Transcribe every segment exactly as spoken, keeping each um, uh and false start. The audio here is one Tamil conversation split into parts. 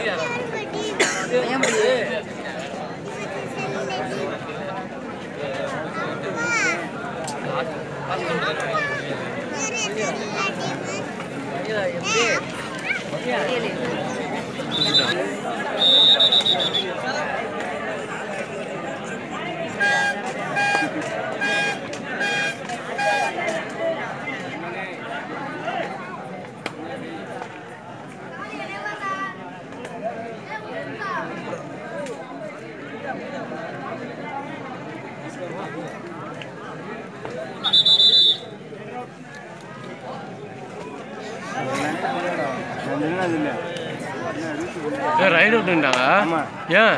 ரைடு விட்டுட்டாங்க. ஏன்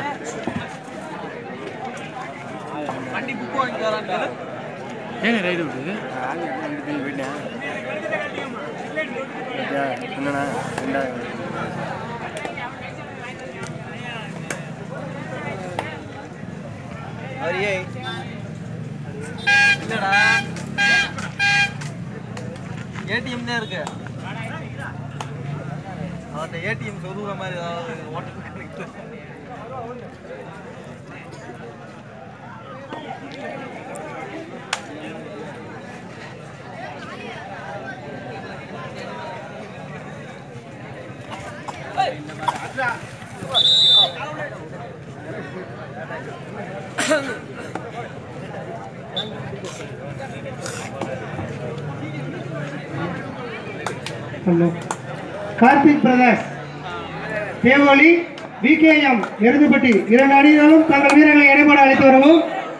ஏன் ரைடு விட்டுது? என்னண்ணா இல்லடா ஏடிஎம் தான் இருக்கு. அவர்கிட்ட ஏடிஎம் சொருகிற மாதிரி ஏதாவது ஓட்ட கார்த்திக் பிரதர்ஸ் தேவோலி விகேஎம் எருதுபட்டி இரண்டு அணிகளும் தங்கள் வீரர்களை இடைபட அழைத்து வரவும்.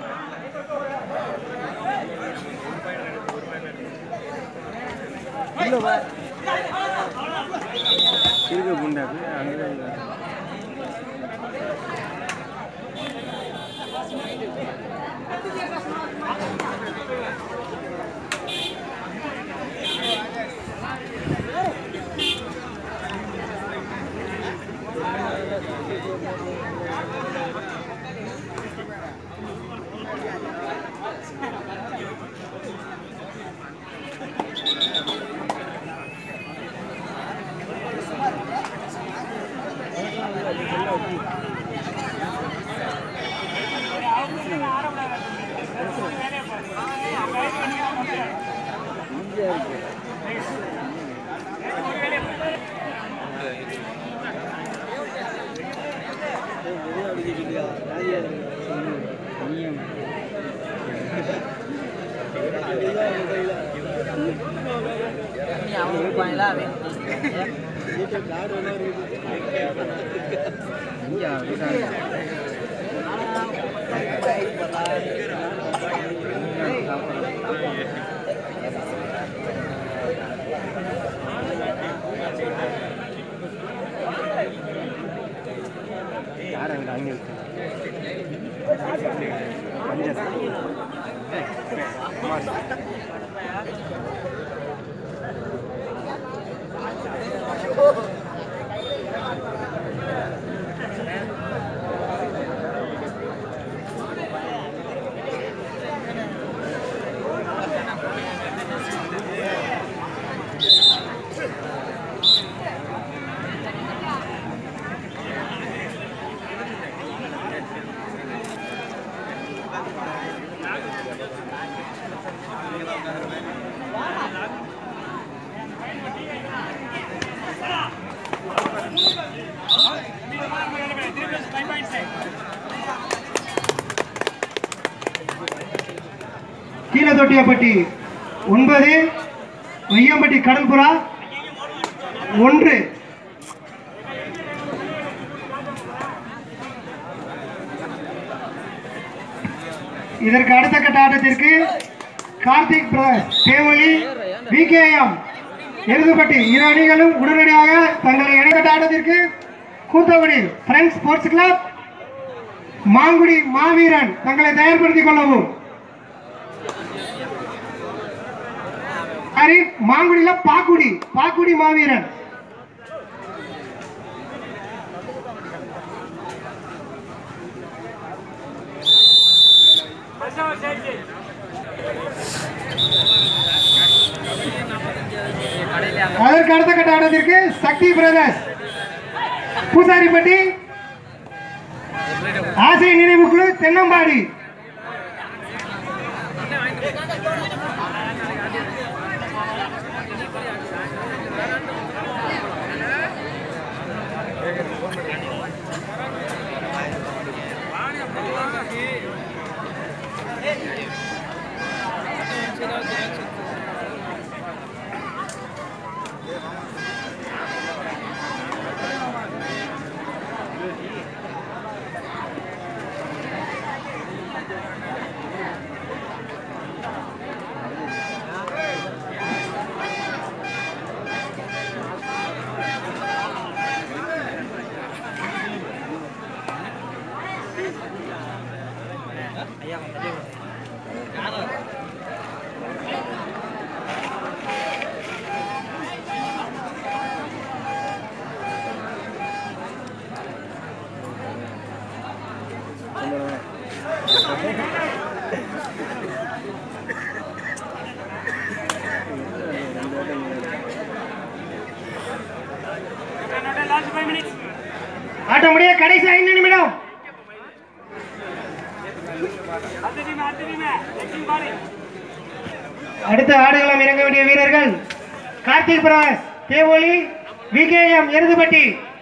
கீழதொட்டியப்பட்டி ஒன்பது, வையம்பட்டி கடல்புறா ஒன்று. இதற்கு அடுத்த கட்ட ஆட்டத்திற்கு கார்த்திக் பிரதர்ஸ் தேவலி விகேஎம் எருதுபட்டி இரு அணிகளும் உடனடியாக தங்களை இடைக்கட்ட ஆட்டத்திற்கு Koothangudi friends sports club Mangudi மாவீரன் தங்களை தயார்படுத்திக் கொள்ளவும். மாங்குடியில பாக்குடி பாக்குடி மாவீரன் அதற்கு அடுத்த கட்ட ஆட்டத்திற்கு சக்தி பிரதர்ஸ் பூசாரிப்பட்டி ஆசை நினைவு குழு தென்னம்பாடி. ஆட்டம் முடிய கடைசி ஐந்து நிமிடம். அடுத்த ஆடுகளம் இறங்க வேண்டிய வீரர்கள் கார்த்திக் பிரகாஷ் தேவோலி விகேஎம் எருதுபட்டி.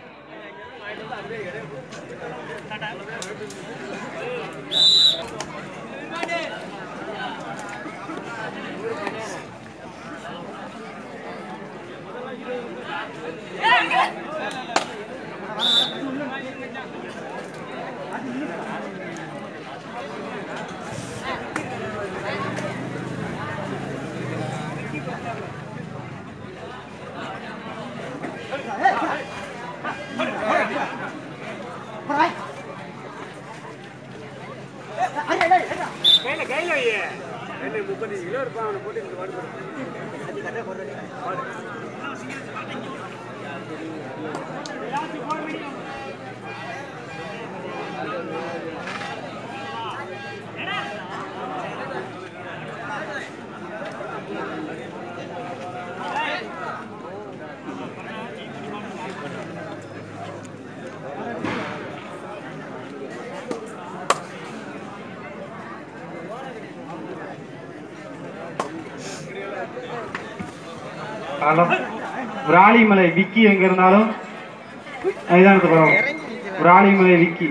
விராலிமலை விக்கி எங்க இருந்தாலும் மைதானத்துக்கு வரும். விராலிமலை விக்கி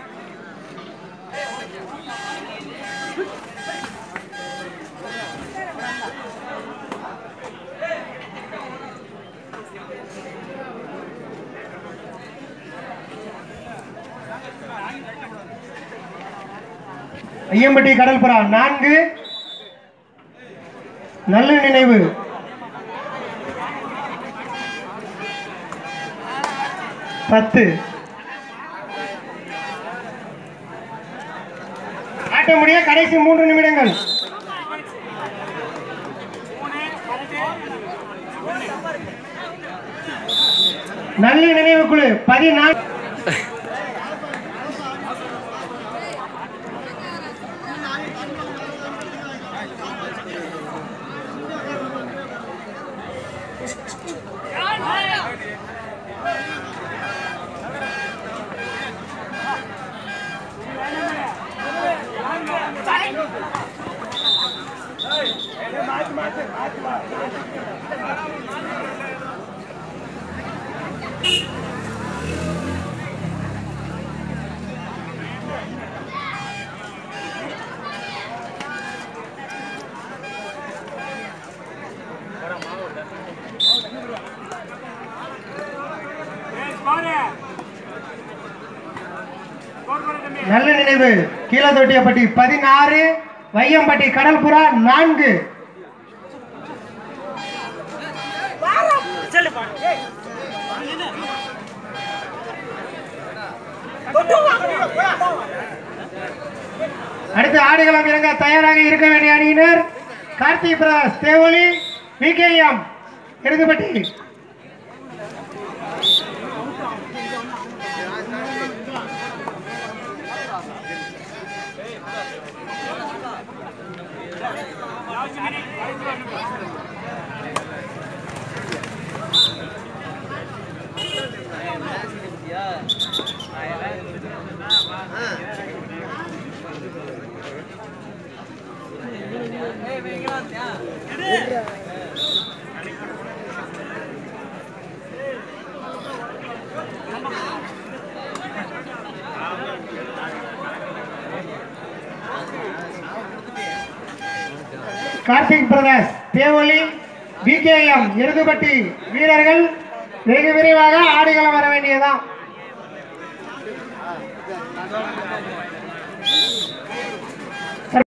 ஐயம்பட்டி கடல்புறா நான்கு நல்ல நினைவு பத்து. ஆட்ட முடிய கடைசி மூன்று நிமிடங்கள். நல்ல நினைவு குழு பதினான்கு. நல்ல நினைவு கீழதொட்டியப்பட்டி பதினாறு வையம்பட்டி கடல்புறா நான்கு. அடுத்து ஆடுகளம் இறங்க தயாராக இருக்க வேண்டிய அணியினர் கார்த்திக் பிரகாஷ் தேவோலி VKM Eruthupatti. Yeah. Karthik brothers தேவொலி விகேஎம் எருதுபட்டி வீரர்கள் வெகு விரைவாக ஆடுகளம் வர வேண்டியதான்.